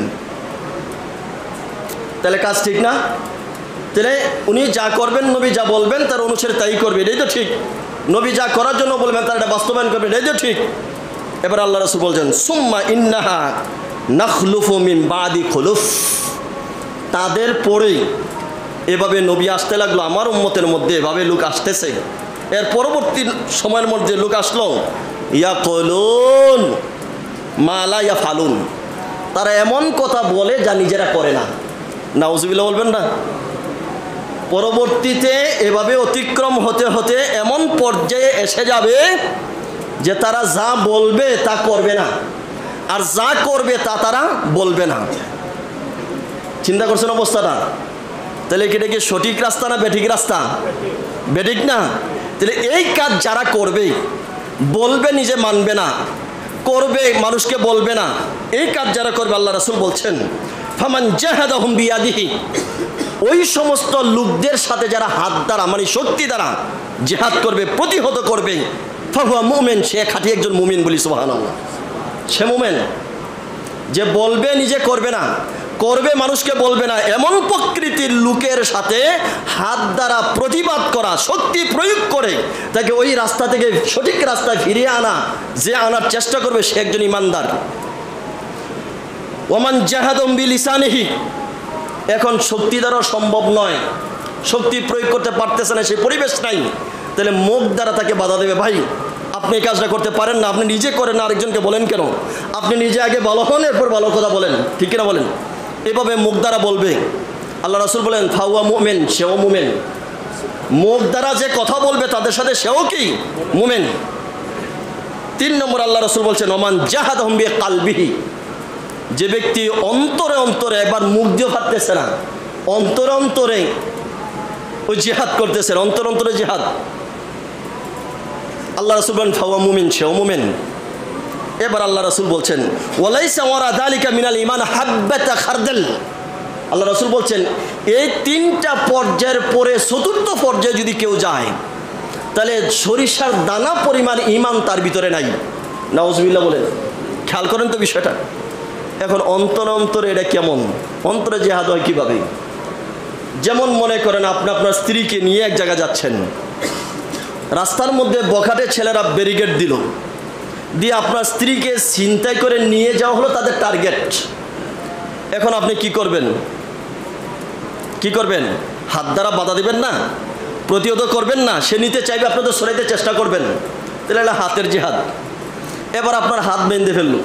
তাহলে কাজ ঠিক না? তাহলে উনি যা করবেন, নবী যা বলবেন তার অনুসারে তাই করবে, এটাই তো ঠিক। নবী যা করার জন্য বলবেন তার এটা বাস্তবায়ন করবে, এটাই তো ঠিক। এবার আল্লাহ রাসূল বলছেন, সুম্মা ইন্নাহা নাখলুফু মিন বাদি খুলুফ, তাদের পরেই এভাবে নবী আসতে লাগলো, আমার উম্মতের মধ্যে এভাবে লোক আসতেছে। এর পরবর্তী সময়ের মধ্যে লোক আসলো, ইয়াকুলুন মা লা ইয়াফালুন, তারা এমন কথা বলে যা নিজেরা করে না। নাউজুবিল্লাহ বলবেন না? পরবর্তীতে এভাবে অতিক্রম হতে হতে এমন পর্যায়ে এসে যাবে যে তারা যা বলবে তা করবে না, আর যা করবে তা তারা বলবে না। চিন্তা করছেন অবস্থাটা? তাহলে এটা কি সঠিক রাস্তা না বেঠিক রাস্তা? বেঠিক না। তাহলে এই কাজ যারা করবে, বলবে নিজে মানবে না, করবে মানুষকে বলবে না, এই কাজ যারা করবে আল্লাহ রাসূল বলছেন ফামান জাহাদাহুম বিয়াদিহি, ওই সমস্ত লোকদের সাথে যারা হাত দ্বারা মানে শক্তি দ্বারা জিহাদ করবে, প্রতিহত করবে, ফাহুয়া মুমিন, সে খাঁটি একজন মুমিন, বলি সুবহানাল্লাহ। সে মুমিন। যে বলবে নিজে করবে না, করবে মানুষকে বলবে না, এমন প্রকৃতির লোকের সাথে হাত দ্বারা প্রতিবাদ করা, শক্তি প্রয়োগ করে তাকে ওই রাস্তা থেকে সঠিক রাস্তায় ফিরিয়ে আনা, যে আনার চেষ্টা করবে সে একজন ইমানদার। ওমান জাহাদুম বিলিসানিহি, এখন শক্তি দ্বারা সম্ভব নয়, শক্তি প্রয়োগ করতে পারতেছে না, সেই পরিবেশ নাই, তাহলে মুখ দ্বারা তাকে বাধা দেবে, ভাই আপনি এই কাজটা করতে পারেন না, আপনি নিজে করেন না, আরেকজনকে বলেন কেন? আপনি নিজে আগে ভালো হন, এরপর ভালো কথা বলেন, ঠিক কিনা বলেন? এভাবে মুখ দ্বারা বলবে। আল্লাহ রাসূল বলেন ফাহুয়া মুমিন, সেও মুমিন। মুখ দ্বারা যে কথা বলবে তাদের সাথে সেও কি মুমিন। তিন নম্বর আল্লাহ রাসূল বলছেন ওমান জাহাদাহুম বিকালবিহি, যে ব্যক্তি অন্তরে অন্তরে, একবার মুখ দিয়ে পারতেছে না, অন্তরে অন্তরে ওই জিহাদ করতেছেন, অন্তর অন্তরে জিহাদ, আল্লাহ রাসূল বলেন ফাহুয়া মুমিন, সেও মুমিন। এবার আল্লাহ রাসূল বলছেন ওয়ালাইসা ওয়ারা যালিকা মিনাল ঈমান হাব্বাতা খারদাল, আল্লাহ রাসূল বলছেন এই তিনটা পর্যায়ের পরে চতুর্থ পর্যায়ে যদি কেউ যায় তাহলে সরিষার দানা পরিমাণ ঈমান তার ভিতরে নাই। নাউজুবিল্লাহ বলেন। খেয়াল করেন তো বিষয়টা। এখন অন্তর অন্তরে এটা কেমন? অন্তরে জিহাদ হয় কীভাবে? যেমন মনে করেন আপনি আপনার স্ত্রীকে নিয়ে এক জায়গায় যাচ্ছেন, রাস্তার মধ্যে বখাটে ছেলেরা ব্যারিকেড দিল, দিয়ে আপনার স্ত্রীকে ছিনতাই করে নিয়ে যাওয়া হলো তাদের টার্গেট। এখন আপনি কি করবেন? কি করবেন? হাত দ্বারা বাধা দিবেন না, প্রতিহত করবেন না, সে নিতে চাইবে, আপনি তো সরাইতে চেষ্টা করবেন, তাহলে এটা হাতের জিহাদ। এবার আপনার হাত বেঁধে ফেললো,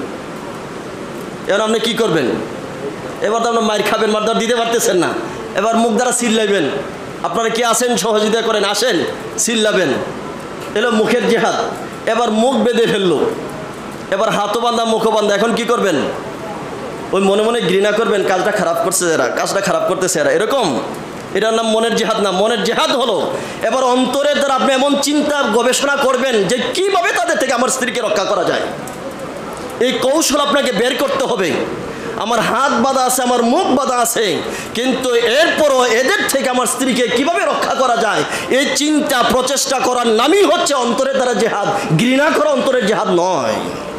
এবার আপনি কি করবেন? এবার তো আপনার মায়ের খাবেন, মারদার দিতে পারতেছেন না, এবার মুখ দ্বারা চিল্লাইবেন, আপনারা কি আসেন সহযোগিতা করেন, আসেন, চিল্লাবেন, এলো মুখের জিহাদ। এবার মুখ বেঁধে ফেললো, এবার হাতও বান্ধা মুখও বান্ধা, এখন কি করবেন? ওই মনে মনে ঘৃণা করবেন, কাজটা খারাপ করছে এরা, কাজটা খারাপ করতেছে এরা, এরকম। এটার নাম মনের জিহাদ না। মনের জিহাদ হলো এবার অন্তরের দ্বারা আপনি এমন চিন্তা গবেষণা করবেন যে কিভাবে তাদের থেকে আমার স্ত্রীকে রক্ষা করা যায়, এই কৌশল আপনাকে বের করতে হবে। আমার হাত বাঁধা আছে, আমার মুখ বাঁধা আছে, কিন্তু এরপরও এদের থেকে আমার স্ত্রীকে কিভাবে রক্ষা করা যায়, এই চিন্তা প্রচেষ্টা করার নামই হচ্ছে অন্তরের দ্বারা জিহাদ। ঘৃণা করা অন্তরের জিহাদ নয়।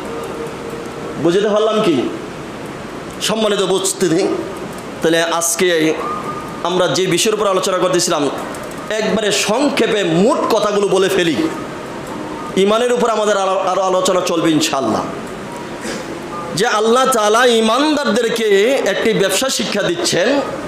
বুঝতে পারলাম কি সম্মানিত উপস্থিতি? তাহলে আজকে আমরা যে বিষয়ের উপর আলোচনা করতেছিলাম একবারে সংক্ষেপে মোট কথাগুলো বলে ফেলি, ইমানের উপর আমাদের আরও আলোচনা চলবে ইনশাআল্লাহ। যে আল্লাহ তাআলা ইমানদারদেরকে একটি ব্যবসা শিক্ষা দিচ্ছেন।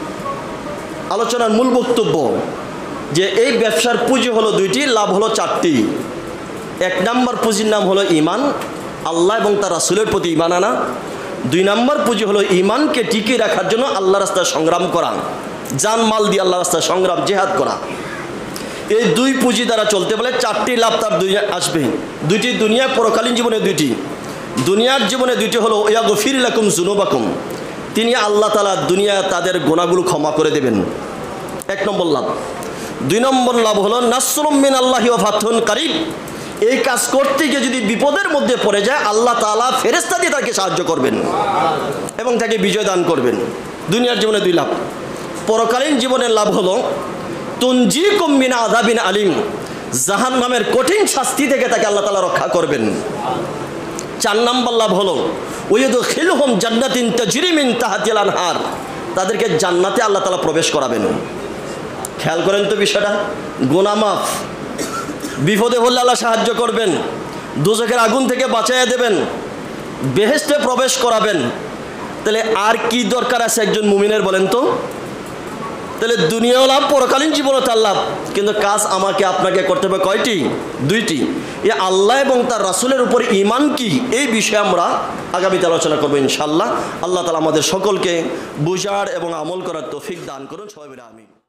আলোচনার মূল বক্তব্য যে এই ব্যবসার পুঁজি হলো দুইটি, লাভ হলো চারটি। এক নম্বর পুঁজির নাম হলো ইমান, আল্লাহ এবং তার রাসূলের প্রতি ইমান আনা। দুই নম্বর পুঁজি হলো ইমানকে টিকিয়ে রাখার জন্য আল্লাহ রাস্তায় সংগ্রাম করা, জান মাল দিয়ে আল্লাহ রাস্তায় সংগ্রাম, জিহাদ করা। এই দুই পুঁজি দ্বারা চলতে বলে চারটি লাভ তার দুনিয়া আসবে। দুইটি দুনিয়া পরকালীন জীবনে দুইটি। দুনিয়ার জীবনে দুইটি হলো ইয়াগফির লাকুম যুনুবাকুম, তিনি আল্লাহ তাআলা দুনিয়া তাদের গুনাহগুলো ক্ষমা করে দেবেন, এক নম্বর লাভ। দুই নম্বর লাভ হলো নাসরুম মিনাল্লাহি ওয়া ফাতহুন কারীব, এই কাজ করতে গিয়ে যদি বিপদের মধ্যে পড়ে যায় আল্লাহ তাআলা ফেরেশতা দিয়ে তাকে সাহায্য করবেন এবং তাকে বিজয় দান করবেন। দুনিয়ার জীবনে দুই লাভ। পরকালীন জীবনের লাভ হলো তুনজিকুম মিন আযাবিন আলিম, জাহান্নামের কঠিন শাস্তি থেকে তাকে আল্লাহ তাআলা রক্ষা করবেন। চার নম্বর লাভ হলো ওয়ায়ুদখিলুহুম জান্নাতিন তাজরি মিন তাহতিল আনহার, তাদেরকে জান্নাতে আল্লাহ তাআলা প্রবেশ করাবেন। খেয়াল করেন তো বিষয়টা। গুনাহ মাফ, বিপদে হলে আল্লাহ সাহায্য করবেন, দোজখের আগুন থেকে বাঁচাইয়া দেবেন, বেহেশতে প্রবেশ করাবেন। তাহলে আর কি দরকার আছে একজন মুমিনের বলেন তো? তাহলে দুনিয়াও লাভ, পরকালীন জীবনও তার লাভ, কিন্তু কাজ আমাকে আপনাকে করতে হবে কয়টি? দুইটি। এ আল্লাহ এবং তার রাসূলের উপর ঈমান কি, এই বিষয়ে আমরা আগামীতে আলোচনা করবো ইনশাআল্লাহ। আল্লাহ তাআলা আমাদের সকলকে বুঝার এবং আমল করার তৌফিক দান করুন। সবাই বলি আমিন।